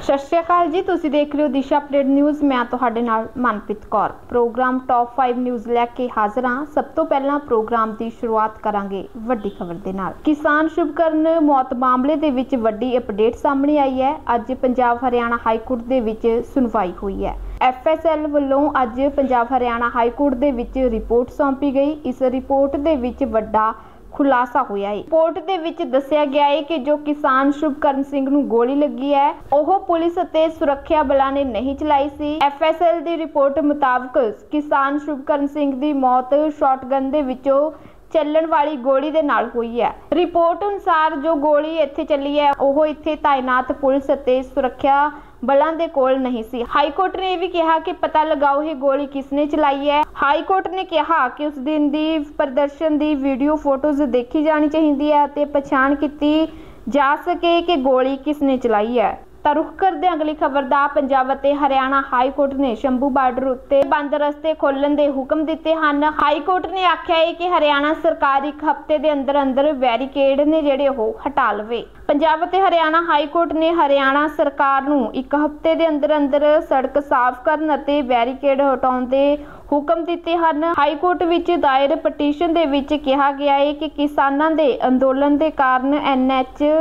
सत श्री अकाल जी, तुसीं देख रहे हो दिशा अपडेट न्यूज़। मैं तुहाडे नाल Manpreet Kaur. Program top 5 news लैके हाज़र हाँ। सब तो पहला प्रोग्राम की शुरुआत करांगे वड्डी खबर दे नाल। किसान शुभकरण मौत मामले दे विच वड्डी अपडेट सामने आई है। अज पंजाब हरियाणा हाईकोर्ट दे विच सुनवाई हुई है। FSL ਵੱਲੋਂ अज पंजाब हरियाणा हाईकोर्ट दे विच रिपोर्ट सौंपी गई। इस रिपोर्ट दे विच वड्डा खुलासा होया है। रिपोर्ट दे विच दस्सिया गया है कि जो किसान शुभकरण सिंह नूं गोली लगी है ओह पुलिस अते सुरक्षा बलों ने नहीं चलाई सी। FSL दी रिपोर्ट मुताबिक किसान शुभकरण सिंह दी मौत शॉटगन दे विचों ਚੱਲਣ वाली गोली दे नाल हुई है। रिपोर्ट अनुसार जो गोली इत्थे चली है ओह इत्थे तैनात पुलिस अते सुरक्षा बलों के कोल नहीं सी। हाईकोर्ट ने यह भी कहा कि पता लगाओ ये गोली किसने चलाई है। हाईकोर्ट ने कहा कि उस दिन दी प्रदर्शन दी वीडियो फोटोज देखी जानी चाहिए है ते पछाण की जा सके कि गोली किसने चलाई है। ਤਾਂ रुख करते अगली खबर दा। पंजाब ਅਤੇ हरियाणा हाईकोर्ट ने शंभू बार्डर उत्ते बंद रस्ते खोलण दे हुक्म दिते हन। हाईकोर्ट ने आख्या है कि हरियाणा सरकार एक हफ्ते दे अंदर अंदर बैरीकेड ने ਜਿਹੜੇ ਉਹ हटा लवे। पंजाब ਅਤੇ हरियाणा हाईकोर्ट ने हरियाणा सरकार ਨੂੰ एक हफ्ते दे अंदर अंदर सड़क साफ ਕਰਨ ਅਤੇ बैरीकेड हटाउण दे हुक्म दिते हन। हाईकोर्ट विच दायर पटीशन दे विच कहा गया है कि किसानां दे अंदोलन दे कारण NH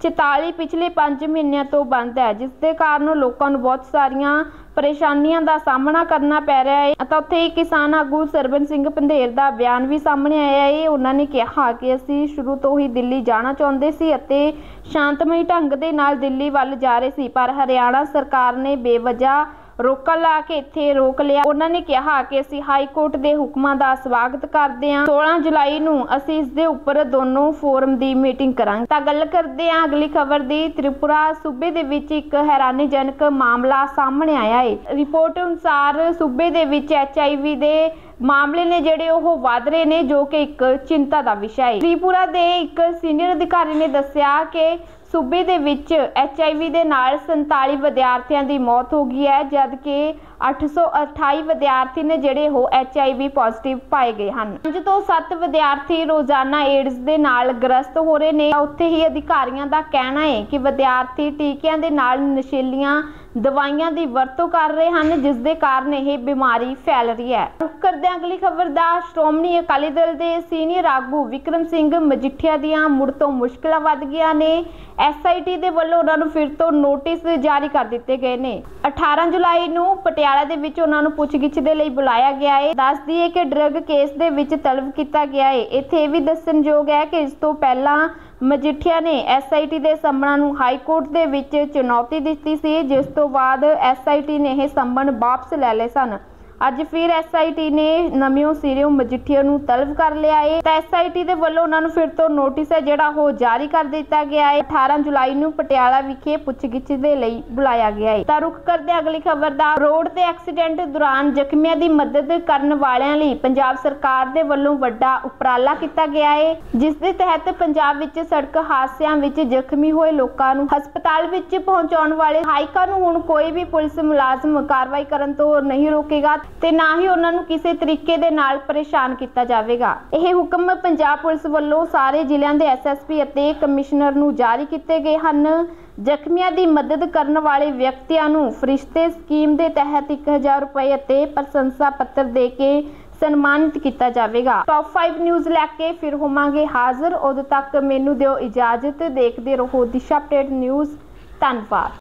44 पिछले 5 महीनों तो बंद है, जिसके कारण लोगों को बहुत सारिया परेशानियों का सामना करना पै रहा है। तो उत्थे किसान आगू सरबन सिंह पंधेर का बयान भी सामने आया है। उन्होंने कहा कि असी शुरू तो ही दिल्ली जाना चाहते सी अते शांतमई ढंग दे नाल दिल्ली वल जा रहे सी, पर हरियाणा सरकार ने बेवजह रोका ला के इत्थे रोक लिया। उन्होंने कहा कि असी हाईकोर्ट के हुक्मां दा स्वागत करते हैं। 16 जुलाई नूं असी इस दे उपर दोनों फोरम की मीटिंग करांगे। तां गल करते हैं अगली खबर दी। त्रिपुरा सूबे दे विच एक हैरानीजनक मामला सामने आया है। रिपोर्ट अनुसार सूबे दे विच HIV दे मामले ने ਜਿਹੜੇ ਉਹ ਵਧ ਰਹੇ ਨੇ, जो कि एक चिंता का विषय है। त्रिपुरा ਦੇ एक सीनियर अधिकारी ने दस्सिया कि सूबे दे विच HIV ਦੇ ਨਾਲ 47 विद्यार्थियों की मौत हो गई है, जबकि 828 विद्यार्थी ने ਜਿਹੜੇ ਉਹ HIV पॉजिटिव पाए गए हैं। 5 ਤੋਂ 7 विद्यार्थी रोजाना एड्स ਦੇ ਨਾਲ ग्रस्त हो रहे हैं। उत्थे ही अधिकारियों का कहना है कि विद्यार्थी टीकिਆਂ ਦੇ ਨਾਲ नशीलियां दवाइयां की वरतों कर रहे हैं, जिस दे कारण यह बीमारी फैल रही है। रुख करते अगली खबर दा। श्रोमणी अकाली दल के सीनियर आगू विक्रम सिंह मजिठिया दियां मुड़ तो मुश्किलां वध गईयां ने। SIT दे वल्लों उन्हां नूं फिर तो नोटिस जारी कर दिते गए ने। 18 जुलाई नूं पटियाला दे विच उन्हां नूं पुछगिछ दे लई बुलाया गया है। दस दईए कि ड्रग केस दे विच तलब किया गया है। इत्थे यह भी दस्सणयोग है कि इस तो पहला मजिठिया ने SIT दे संबंधां नूं हाईकोर्ट दे विच चुनौती दित्ती सी, जिस तो बाद SIT ने यह संबंध वापस ले लए सन। अज फिर SIT ने नवियों सिरों मजिठिया नूं तलब कर लिया है। तो SIT दे वल्लों उन्हां नूं फिर तो नोटिस है जिहड़ा वो जारी कर दिता गया है। 18 जुलाई नूं पटियाला विखे पुछगिछ दे लई बुलाया गया है। तां रुख करदे अगली खबर दा। रोड ते एक्सीडेंट दौरान जख्मियों की मदद करने वालियां लई पंजाब सरकार दे वल्लों वड्डा उपराला किया गया है, जिस दे तहत पंजाब विच सड़क हादसिਆਂ विच जख्मी होए लोकां नूं हस्पताल विच पहुंचाउण वाले सहायकां नूं हुण कोई भी पुलिस मुलाजम कार्रवाई करन तो नहीं रोकेगा ते ना ही उन्हां नूं किसी तरीके दे नाल परेशान किया जाएगा। यह हुक्म पंजाब पुलिस वालों सारे जिलों के SSP अते कमिश्नर नूं जारी किए गए हैं। जख्मियों की मदद करने वाले व्यक्तियों नूं फरिश्ते स्कीम के तहत 1000 रुपए अते प्रशंसा पत्र दे के सन्मानित किया जाएगा। टॉप 5 न्यूज़ लैके फिर होवांगे हाजिर। उदों तक मैनूं दिओ इजाजत। देखते रहो दिशा अपडेट न्यूज़। धन्यवाद।